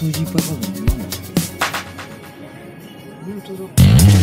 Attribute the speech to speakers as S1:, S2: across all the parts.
S1: 数字いっぱい書くのなんだ。
S2: 本当だ。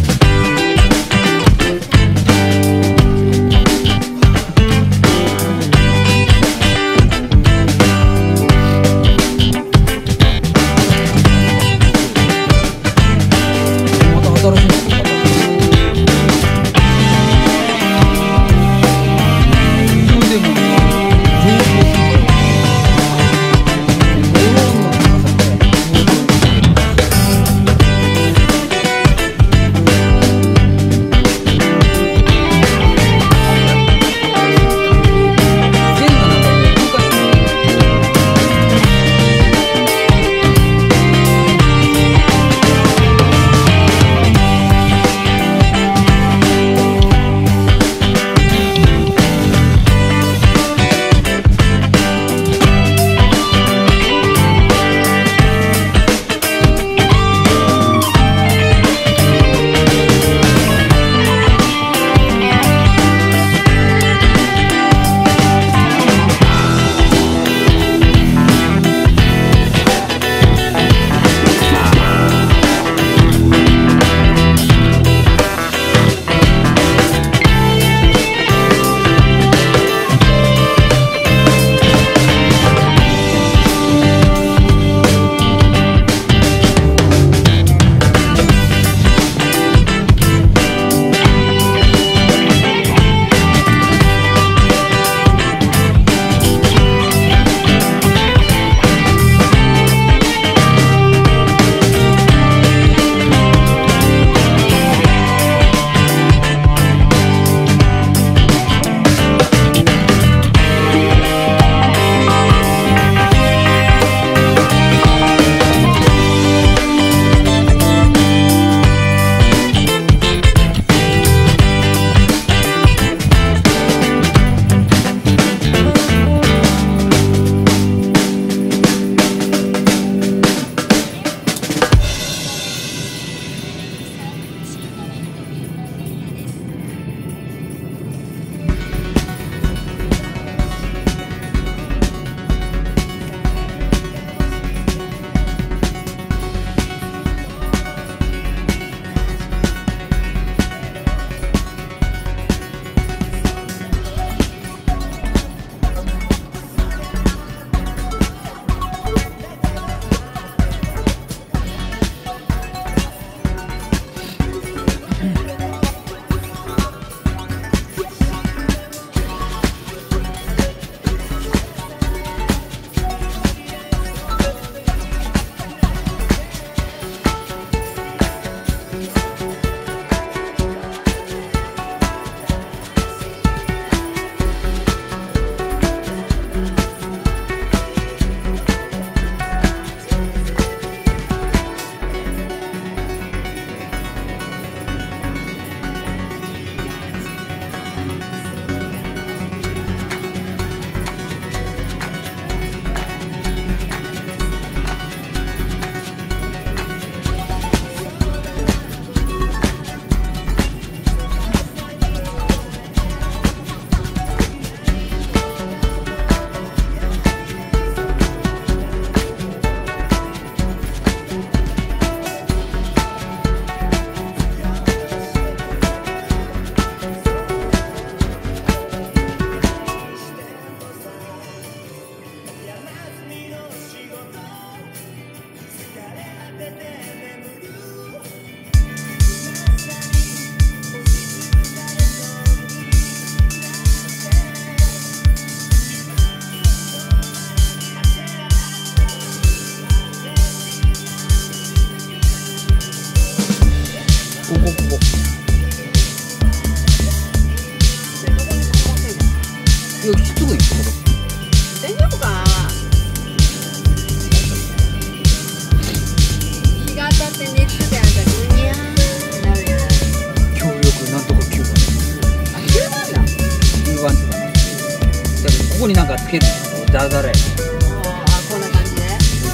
S1: こになんかつけるのダラダラや。
S2: こんな感じで。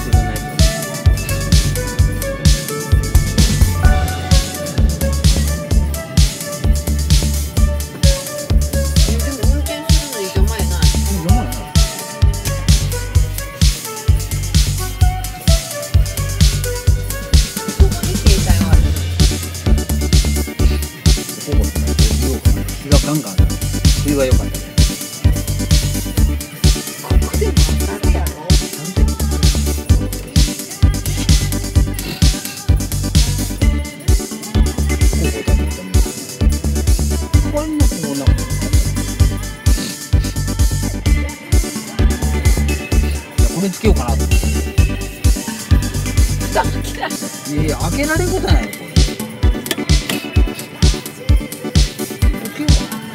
S2: でも運転するのに邪魔やない。邪魔やない。
S1: れつけようかなと思って。いや、開けられんことないよ、これ。つけよ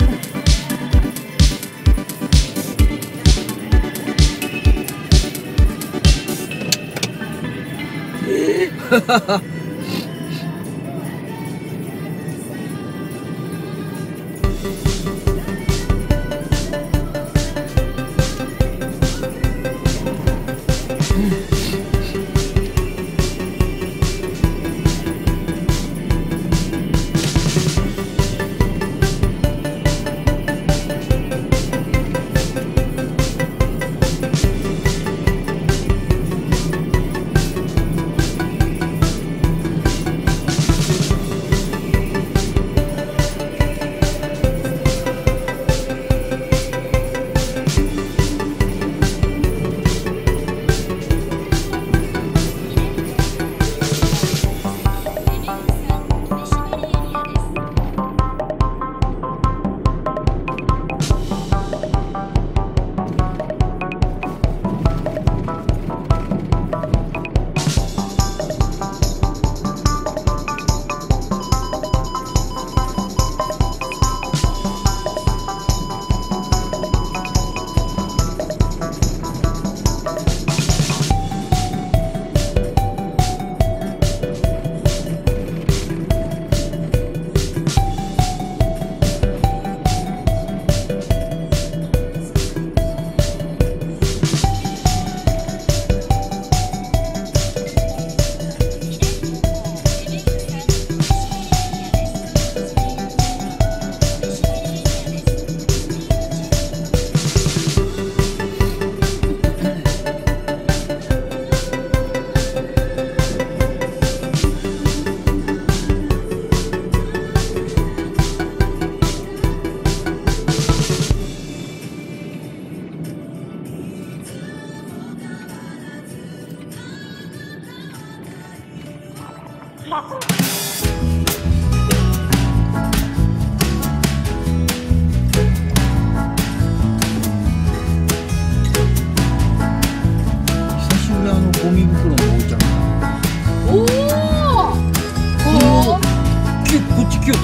S1: うかな。ゴミ袋のおいちゃん。
S2: おお。
S1: こっち来よった。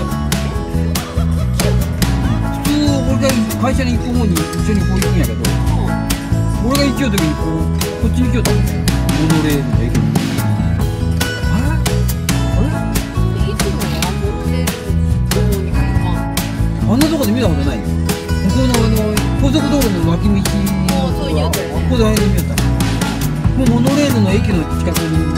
S1: 普通俺が会社に行く方に一緒にこう行くんやけど、俺が行きようときにこっちに来よったもんね。モノレールの駅に。あれ？
S2: いつもはモノレールの方には行かん。
S1: あんなとこで見たことないよ。向こうの高速道路の脇道の
S2: そういうやつ。
S1: ここで見よった。もうモノレールの駅の近くに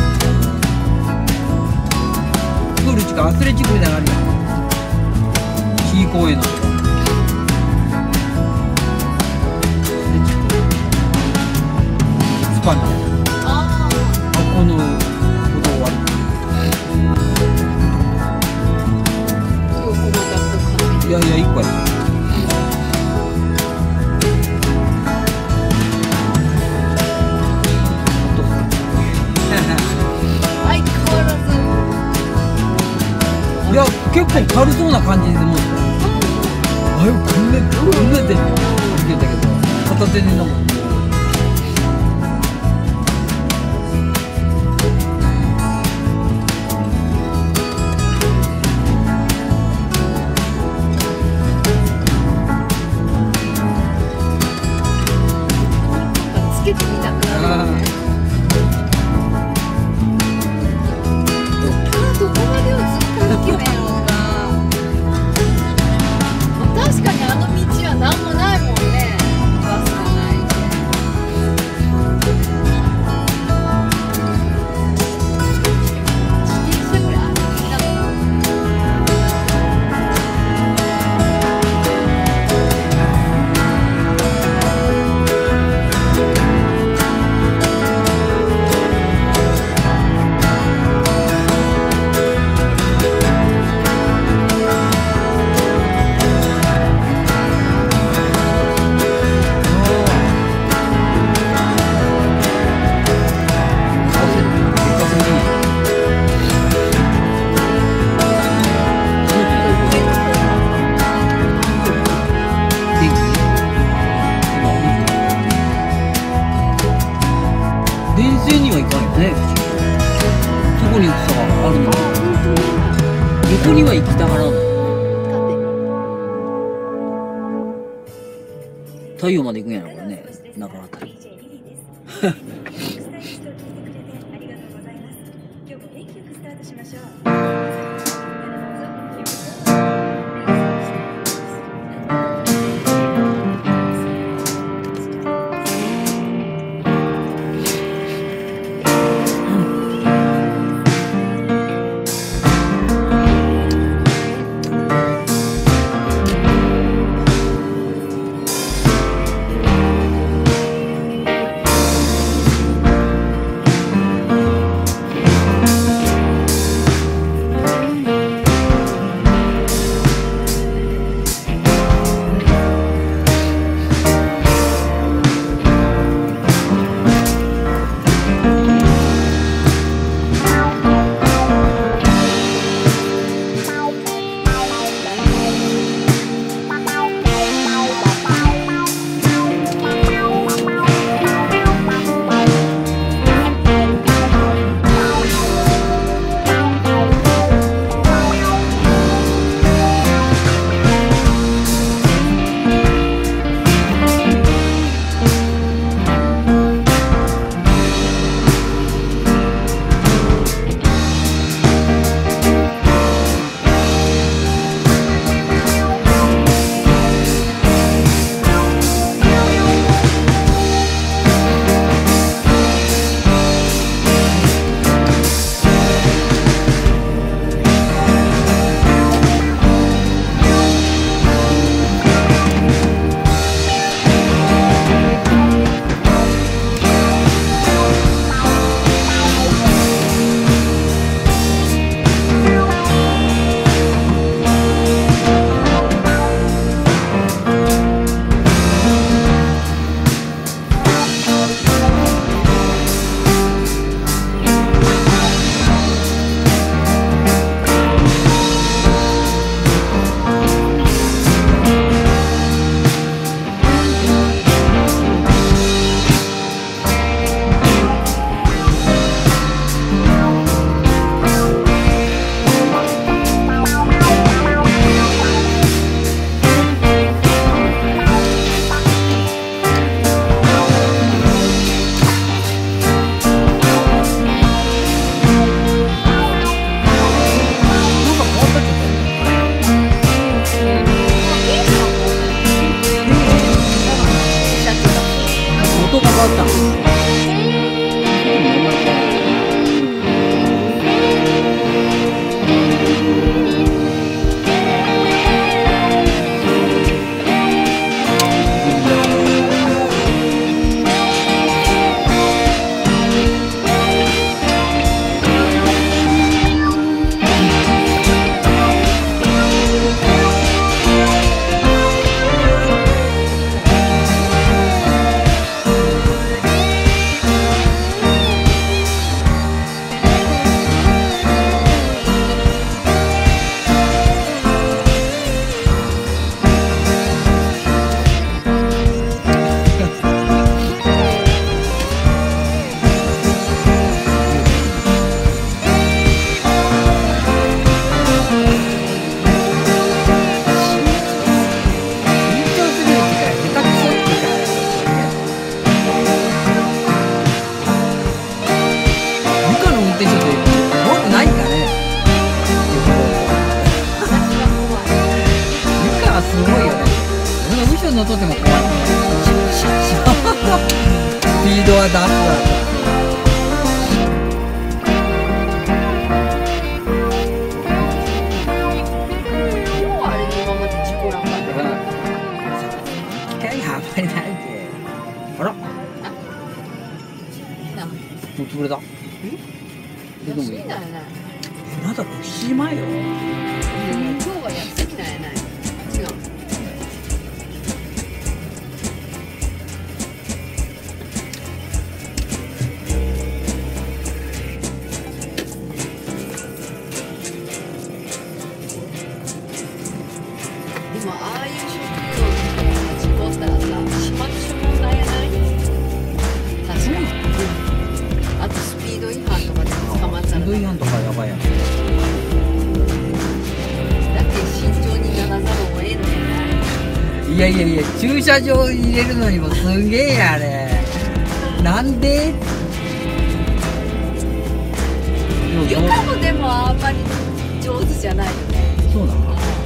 S1: プール近くアスレチックみたいなのあるやん。キー公園のとこ。アスレチックスパみたいな。
S2: ああ。
S1: この歩道ある。
S2: すごいここだと感じ。
S1: いやいや、1個やった。いや、結構軽そうな感じで持ってた。あれ、こんなって言ってたけど、片手に飲む。
S2: つけてみたくなるよね。どこまでをずっと決めようか。確かにあの道は何もないもんね。バスがないで。自転車ぐらい歩きながら。
S1: 電線にはいかんよね。そこにさ、あるの。横には行きたがらんの。太陽まで行くんやろ、これね。中あたり。乗っとっても怖い。スピードは出すわ。機械があんまりないって。あら。もう潰れた。え？でもいい。まだ9時前よ。
S2: 今日は休みなんやない。違う。でもああいう食料を事故ったらさ、始末書問題やない？確かに。
S1: 違反とかやばいやん。
S2: だって慎重にならざるを得んねんな。
S1: いやいやいや、駐車場入れるのにもすんげえやあれ。なんで？
S2: 床もでもあんまり上手じゃないよね。
S1: そうなの？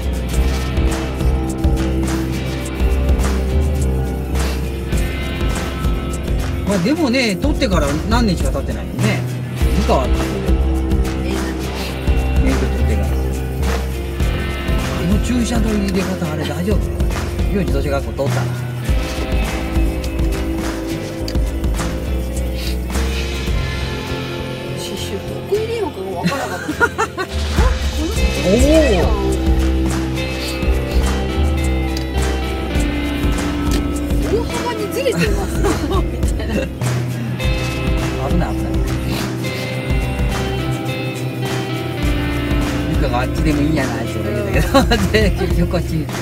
S1: まあでもね、取ってから何年しか経ってないよね。床は経ってる。免許取ってから。あの駐車の入れ方あれ大丈夫？幼児自動車学校通ったら。
S2: 刺繍どこ入れようかがわからなかった。
S1: おお。
S2: 大幅にずれてますみたいな。
S1: 危ない危ない。ゆかがあっちでもいいんじゃないって言うんだけど、で結局こっちに。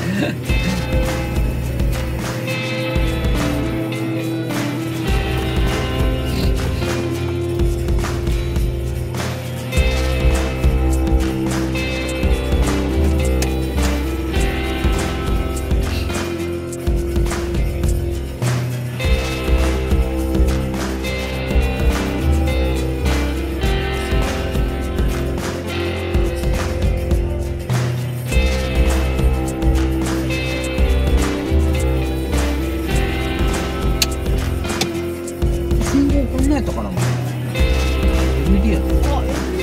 S1: こんなんやったかな。LED やった。ね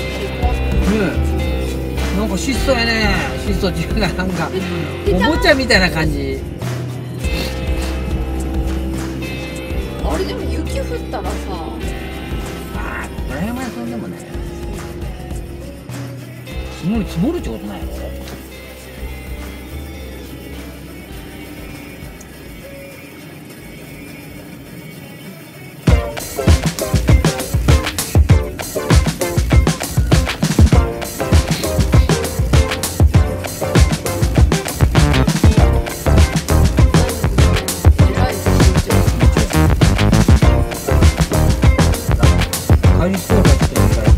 S1: え。なんか質素やね。質素っていうかなんかおもちゃみたいな感じ。
S2: あれでも雪降ったらさ。
S1: ああ、これはそんでもね。積もるってことないの？帰りそうだって言うから。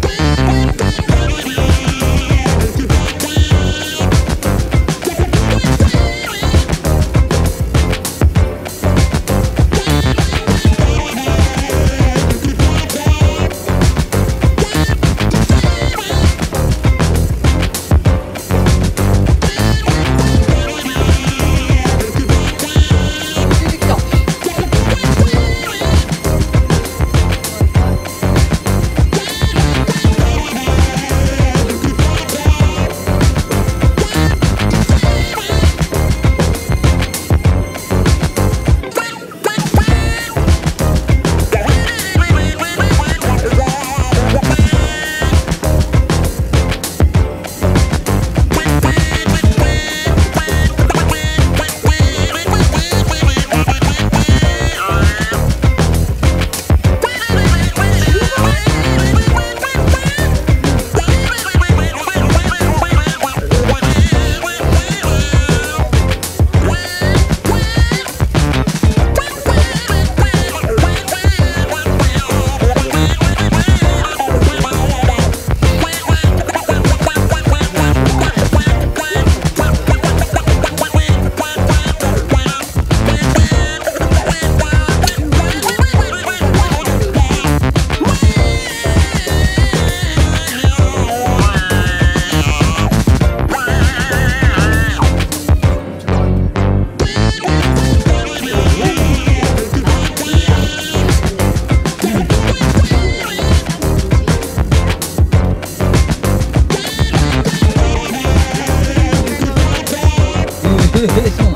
S1: そう